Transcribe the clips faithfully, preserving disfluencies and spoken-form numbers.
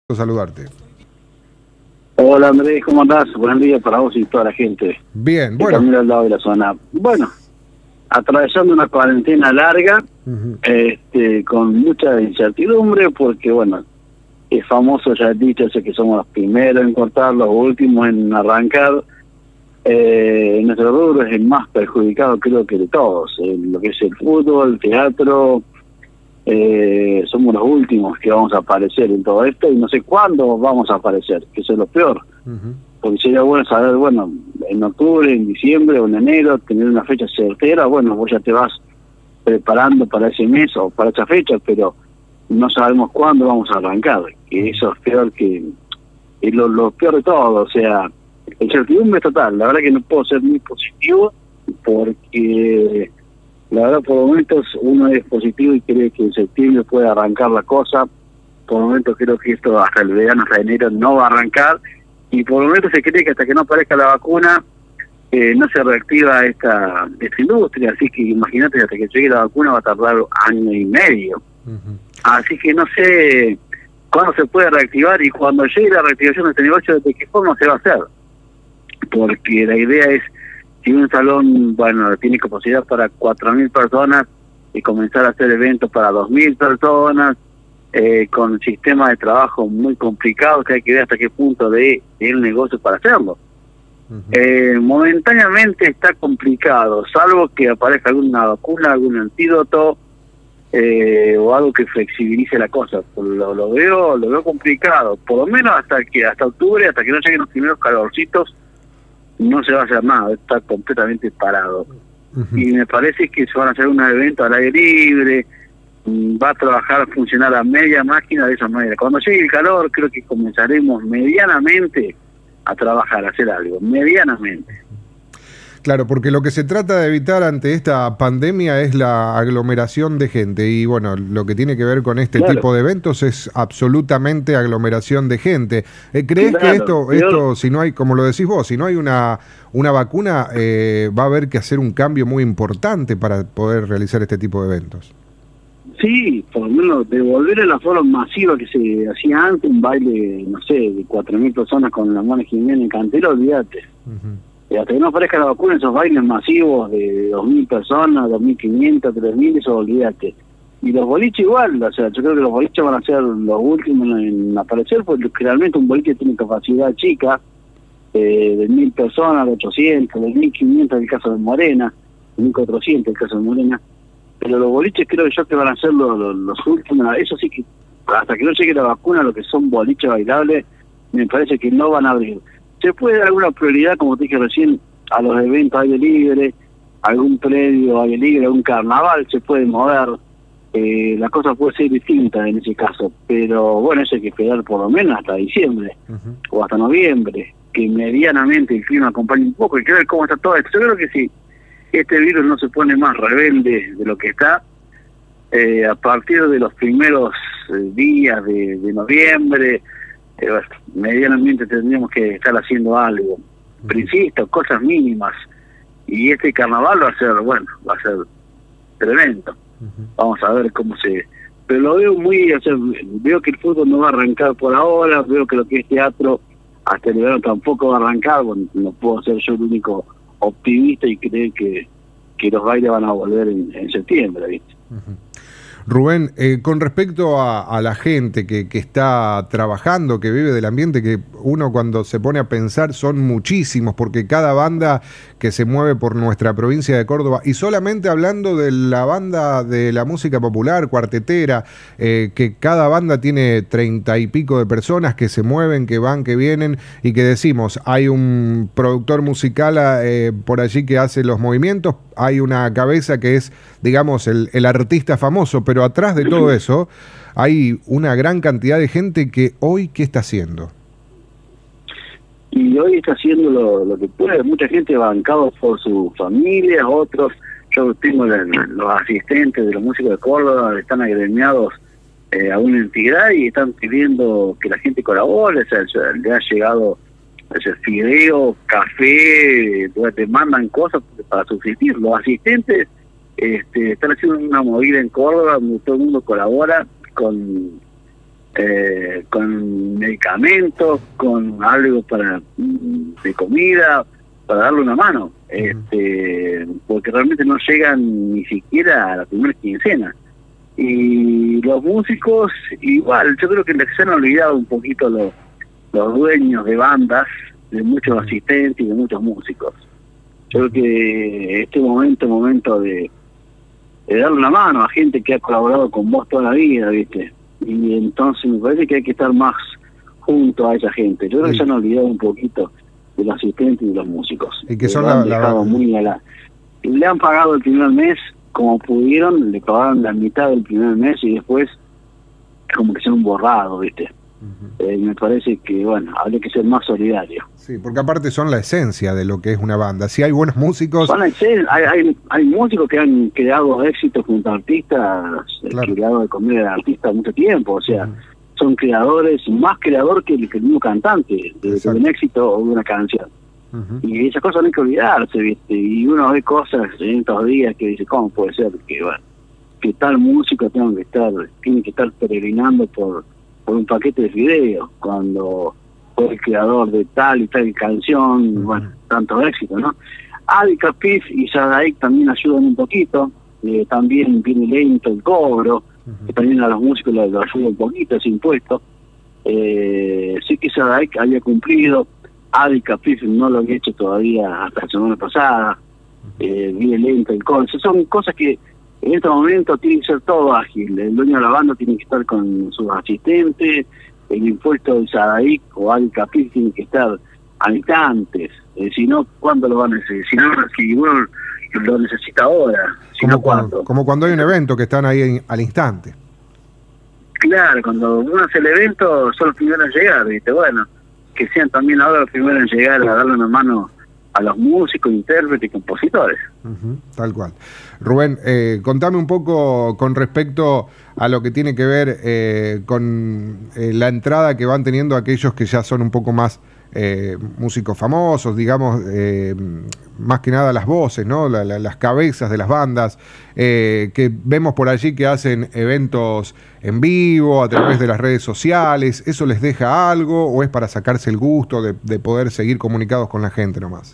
Saludarte. Hola Andrés, ¿cómo andás? Buen día para vos y toda la gente. Bien, que bueno. camina al lado de la zona. Bueno, atravesando una cuarentena larga, uh-huh. este, con mucha incertidumbre, porque bueno, es famoso ya el dicho ese que somos los primeros en cortar, los últimos en arrancar. Eh, nuestro rubro es el más perjudicado, creo que de todos, en lo que es el fútbol, el teatro. Eh, somos los últimos que vamos a aparecer en todo esto y no sé cuándo vamos a aparecer, que eso es lo peor. Uh-huh. Porque sería bueno saber, bueno, en octubre, en diciembre o en enero, tener una fecha certera. Bueno, vos ya te vas preparando para ese mes o para esa fecha, pero no sabemos cuándo vamos a arrancar, que eso es peor que es lo, lo peor de todo. O sea, la incertidumbre total. La verdad que no puedo ser muy positivo porque la verdad, por momentos uno es positivo y cree que en septiembre puede arrancar la cosa. Por momentos creo que esto hasta el verano, hasta enero, no va a arrancar. Y por momentos se cree que hasta que no aparezca la vacuna, eh, no se reactiva esta, esta industria. Así que imagínate, hasta que llegue la vacuna va a tardar año y medio. Uh-huh. Así que no sé cuándo se puede reactivar y cuando llegue la reactivación de este negocio, de qué forma se va a hacer. Porque la idea es, si un salón, bueno, tiene capacidad para cuatro mil personas y comenzar a hacer eventos para dos mil personas, eh, con un sistema de trabajo muy complicado que hay que ver hasta qué punto de, de el negocio para hacerlo. Uh-huh. eh, momentáneamente está complicado, salvo que aparezca alguna vacuna, algún antídoto, eh, o algo que flexibilice la cosa. Lo, lo veo lo veo complicado, por lo menos hasta que hasta octubre, hasta que no lleguen los primeros calorcitos, no se va a hacer nada, está completamente parado. Uh-huh. Y me parece que se van a hacer un evento al aire libre, va a trabajar, a funcionar a media máquina de esa manera. Cuando llegue el calor, creo que comenzaremos medianamente a trabajar, a hacer algo, medianamente. Claro, porque lo que se trata de evitar ante esta pandemia es la aglomeración de gente y bueno, lo que tiene que ver con este claro. tipo de eventos es absolutamente aglomeración de gente. Eh, ¿Crees claro, que esto, esto, si no hay, como lo decís vos, si no hay una, una vacuna, eh, va a haber que hacer un cambio muy importante para poder realizar este tipo de eventos? Sí, por lo menos devolver el aforo masivo que se hacía antes, un baile, no sé, de cuatro mil personas con la Mona Jiménez en Cantero, olvídate. Uh-huh. Y hasta que no aparezca la vacuna, esos bailes masivos de dos mil personas, dos mil quinientas, tres mil, eso olvídate. Y los boliches igual, o sea, yo creo que los boliches van a ser los últimos en aparecer, porque realmente un boliche tiene capacidad chica, eh, de mil personas, de ochocientas, de mil quinientas en el caso de Morena, de mil cuatrocientos en el caso de Morena. Pero los boliches creo yo que van a ser los, los, los últimos, eso sí que hasta que no llegue la vacuna, lo que son boliches bailables, me parece que no van a abrir. Se puede dar alguna prioridad, como te dije recién, a los eventos aire libre, algún predio aire libre, algún carnaval se puede mover, eh, la cosa puede ser distinta en ese caso, pero bueno, eso hay que esperar por lo menos hasta diciembre, uh-huh. o hasta noviembre, que medianamente el clima acompañe un poco, y que ver cómo está todo esto. Yo creo que si este virus no se pone más rebelde de lo que está, eh, a partir de los primeros eh, días de, de noviembre, Eh, medianamente tendríamos que estar haciendo algo, principio, cosas mínimas, y este carnaval va a ser, bueno, va a ser tremendo. Uh-huh. Vamos a ver cómo se... Pero lo veo muy, o sea, veo que el fútbol no va a arrancar por ahora, veo que lo que es teatro hasta el verano tampoco va a arrancar, bueno, no puedo ser yo el único optimista y creer que, que los bailes van a volver en, en septiembre, ¿viste? Uh-huh. Rubén, eh, con respecto a, a la gente que, que está trabajando, que vive del ambiente, que uno cuando se pone a pensar son muchísimos, porque cada banda que se mueve por nuestra provincia de Córdoba, y solamente hablando de la banda de la música popular, cuartetera, eh, que cada banda tiene treinta y pico de personas que se mueven, que van, que vienen, y que decimos, hay un productor musical eh, por allí que hace los movimientos, hay una cabeza que es, digamos, el, el artista famoso, pero atrás de todo eso hay una gran cantidad de gente que hoy, ¿qué está haciendo? Y hoy está haciendo lo, lo que puede, mucha gente bancado por su familia, otros, yo tengo la, los asistentes de los músicos de Córdoba, están agremiados eh, a una entidad y están pidiendo que la gente colabore, o sea, le ha llegado ese fideo, café, te mandan cosas para subsistir. Los asistentes este, están haciendo una movida en Córdoba donde todo el mundo colabora con eh, con medicamentos, con algo para de comida, para darle una mano, uh-huh. este porque realmente no llegan ni siquiera a la primera quincena. Y los músicos, igual, yo creo que se han olvidado un poquito los, los dueños de bandas, de muchos asistentes y de muchos músicos. Yo creo que este momento es momento de, de darle una mano a gente que ha colaborado con vos toda la vida, ¿viste? Y entonces me parece que hay que estar más junto a esa gente. Yo creo sí. que se han olvidado un poquito de los asistentes y de los músicos. Y que son la, la... muy a la... Le han pagado el primer mes como pudieron, le pagaron la mitad del primer mes y después como que se han borrado, ¿viste? Uh-huh. Eh, me parece que, bueno, habría que ser más solidario. Sí, porque aparte son la esencia de lo que es una banda. Si hay buenos músicos... Son la esencia, hay, hay, hay músicos que han creado éxitos junto a artistas, claro. creado de comedia de artistas mucho tiempo, o sea, uh-huh. son creadores, más creador que el, que el mismo cantante de, de un éxito o de una canción. Uh-huh. Y esas cosas no hay que olvidarse, ¿viste? Y uno ve cosas en estos días que dice, ¿cómo puede ser que, bueno, que tal músico tenga que estar, tiene que estar peregrinando por, por un paquete de fideos cuando fue el creador de tal y tal canción, uh-huh. bueno, tanto éxito, ¿no? Adi Capiz y Sadaik también ayudan un poquito, eh, también viene lento el cobro, uh-huh. que también a los músicos lo, lo ayuda un poquito ese impuesto. Eh, sí que Sadaik había cumplido, Adi Capiz no lo había hecho todavía hasta la semana pasada, eh, viene lento el cobro. Son cosas que en este momento tiene que ser todo ágil. El dueño de la banda tiene que estar con sus asistentes, el impuesto de Sadaik o Adi Capiz tiene que estar al instante. Eh, si no, ¿cuándo lo van a necesitar? Si, no, si uno lo necesita ahora, si como no, cuando, ¿cuándo? Como cuando hay un evento que están ahí en, al instante. Claro, cuando uno hace el evento son los primeros en llegar, ¿viste? Bueno, que sean también ahora los primeros en llegar a darle una mano a los músicos, intérpretes y compositores. Uh-huh, tal cual. Rubén, eh, contame un poco con respecto a lo que tiene que ver eh, con eh, la entrada que van teniendo aquellos que ya son un poco más eh, músicos famosos, digamos, eh, más que nada las voces, ¿no? La, la, las cabezas de las bandas, eh, que vemos por allí que hacen eventos en vivo, a través de las redes sociales. ¿Eso les deja algo o es para sacarse el gusto de, de poder seguir comunicados con la gente nomás?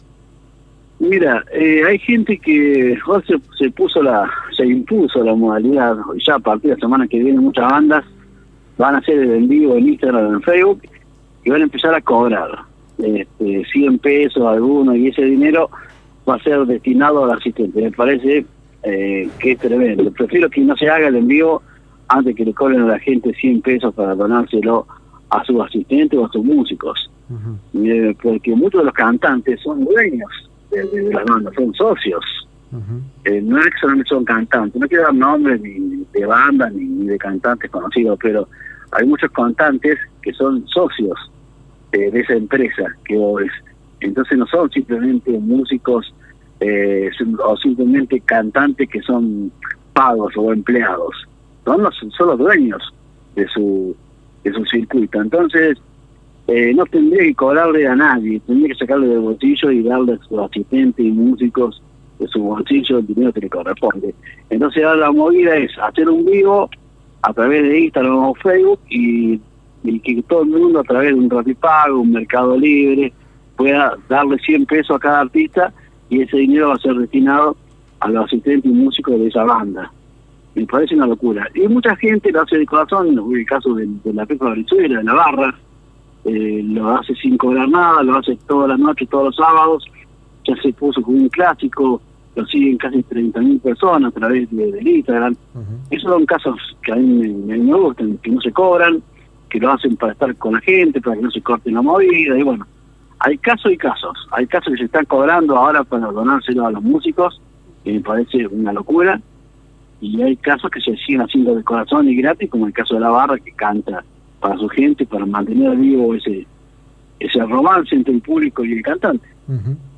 Mira, eh, hay gente que oh, se, se puso la, se impuso la modalidad, ya a partir de la semana que viene muchas bandas van a hacer el en vivo en Instagram, en Facebook, y van a empezar a cobrar este, cien pesos algunos, y ese dinero va a ser destinado al asistente. Me parece eh, que es tremendo. Prefiero que no se haga el en vivo antes que le cobren a la gente cien pesos para donárselo a sus asistentes o a sus músicos. Uh-huh. eh, porque muchos de los cantantes son dueños de, de, de las bandas, son socios. Uh-huh. eh, no es que solamente son cantantes, no quiero dar nombres ni de bandas ni, ni de cantantes conocidos, pero hay muchos cantantes que son socios de, de esa empresa que es. Entonces no son simplemente músicos eh, o simplemente cantantes que son pagos o empleados, son los, son los dueños de su de su circuito. Entonces eh, no tendría que cobrarle a nadie, tendría que sacarle del bolsillo y darle a sus asistentes y músicos de su bolsillo el dinero que le corresponde. Entonces ahora la movida es hacer un vivo a través de Instagram o Facebook y, y que todo el mundo a través de un Rapipago, un Mercado Libre, pueda darle cien pesos a cada artista y ese dinero va a ser destinado a los asistentes y músicos de esa banda. Me parece una locura. Y mucha gente lo hace de corazón, en el caso de, de la Pepa Brizuela, de la Barra, eh, lo hace sin cobrar nada, lo hace todas las noches, todos los sábados, ya se puso como un clásico, lo siguen casi treinta mil personas a través de, del Instagram. Uh-huh. Esos son casos que a mí me, me gustan, que no se cobran, que lo hacen para estar con la gente, para que no se corten la movida, y bueno, hay casos y casos. Hay casos que se están cobrando ahora para donárselo a los músicos, que me parece una locura, y hay casos que se siguen haciendo de corazón y gratis, como el caso de la Barra, que canta para su gente, para mantener vivo ese ese romance entre el público y el cantante. Uh-huh.